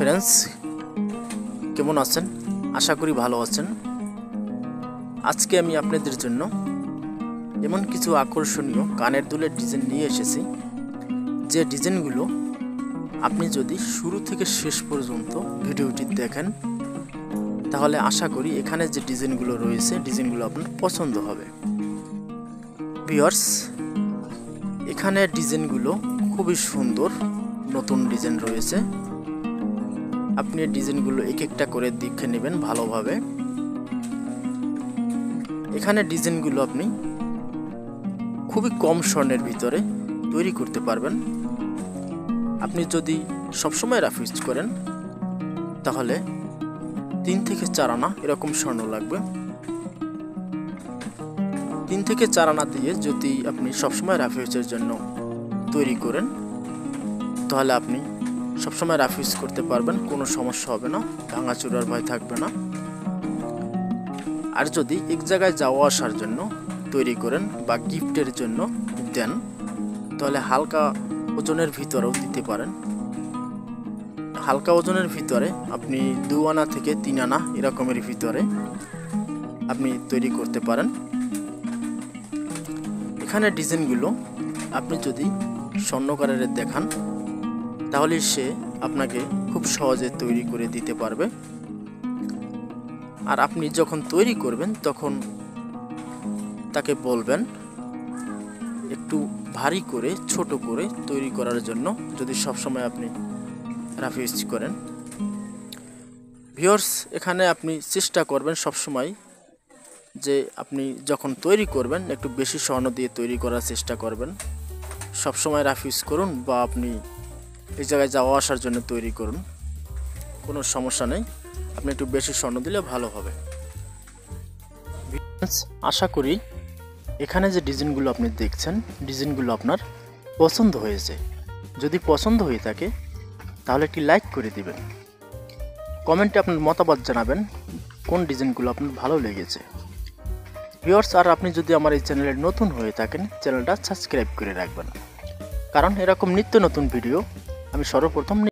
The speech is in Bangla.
ফ্রেন্ডস, কেমন আছেন? আশা করি ভালো আছেন। আজকে আমি আপনাদের জন্য এমন কিছু আকর্ষণীয় কানের দুলের ডিজাইন নিয়ে এসেছি, যে ডিজাইনগুলো আপনি যদি শুরু থেকে শেষ পর্যন্ত ভিডিওটি দেখেন তাহলে আশা করি এখানে যে ডিজাইনগুলো রয়েছে ডিজাইনগুলো আপনার পছন্দ হবে। ভিউয়ার্স, এখানে ডিজাইনগুলো খুবই সুন্দর, নতুন ডিজাইন রয়েছে। আপনি ডিজাইনগুলো এক একটা করে দেখে নেবেন ভালোভাবে। এখানে ডিজাইনগুলো আপনি খুবই কম স্বর্ণের ভিতরে তৈরি করতে পারবেন। আপনি যদি সবসময় রাফ ইউজ করেন তাহলে 3 থেকে 4 আনা এরকম স্বর্ণ লাগবে। 3 থেকে 4 আনা দিয়ে যদি আপনি সবসময় রাফ ইউজের জন্য তৈরি করেন তাহলে আপনি সবসময় রাফ ইউজ করতে পারবেন, কোনো সমস্যা হবে না, ভাঙাচুরার ভয় থাকবে না। আর যদি এক জায়গায় যাওয়া আসার জন্য তৈরি করেন বা গিফটের জন্য দেন তাহলে হালকা ওজনের ভিতরেও দিতে পারেন। হালকা ওজনের ভিতরে আপনি 2 আনা থেকে 3 আনা এরকমের ভিতরে আপনি তৈরি করতে পারেন। এখানে ডিজাইনগুলো আপনি যদি স্বর্ণকারের দেখান তাহলে সে আপনাকে খুব সহজে তৈরি করে দিতে পারবে। আর আপনি যখন তৈরি করবেন তখন তাকে বলবেন একটু ভারী করে, ছোট করে তৈরি করার জন্য, যদি সবসময় আপনি রাফ ইউজ করেন। ভিউয়ার্স, এখানে আপনি চেষ্টা করবেন সবসময় যে আপনি যখন তৈরি করবেন একটু বেশি স্বর্ণ দিয়ে তৈরি করার চেষ্টা করবেন। সবসময় রাফ ইউজ করুন বা আপনি এই জায়গায় যাওয়া আসার জন্য তৈরি করুন, কোনো সমস্যা নেই। আপনি একটু বেশি স্বর্ণ দিলে ভালো হবে। আশা করি এখানে যে ডিজাইনগুলো আপনি দেখছেন ডিজাইনগুলো আপনার পছন্দ হয়েছে। যদি পছন্দ হয়ে থাকে তাহলে একটি লাইক করে দিবেন। কমেন্টে আপনার মতামত জানাবেন কোন ডিজাইনগুলো আপনার ভালো লেগেছে। ভিউয়ার্স, আর আপনি যদি আমার এই চ্যানেলে নতুন হয়ে থাকেন চ্যানেলটা সাবস্ক্রাইব করে রাখবেন, কারণ এরকম নিত্য নতুন ভিডিও আমি সর্বপ্রথম